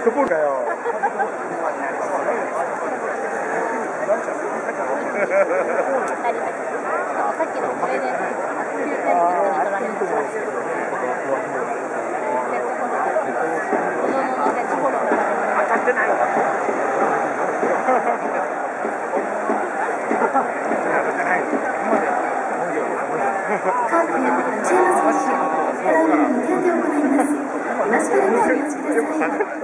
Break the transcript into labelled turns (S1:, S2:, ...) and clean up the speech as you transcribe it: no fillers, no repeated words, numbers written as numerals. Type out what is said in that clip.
S1: ットボールかよ。
S2: さっきのこれで9点取られました。当たってない。
S3: カープやチーム選手、ラウンドに手当てを行います。マスクレットにお待ちください。